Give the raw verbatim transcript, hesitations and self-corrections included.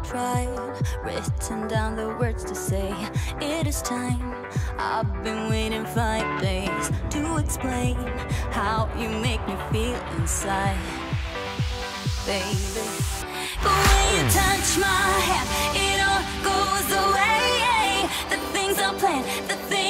tried, written down the words to say it is time. I've been waiting five days to explain how you make me feel inside, baby. But when you touch my hand, it all goes away. The things I planned, the things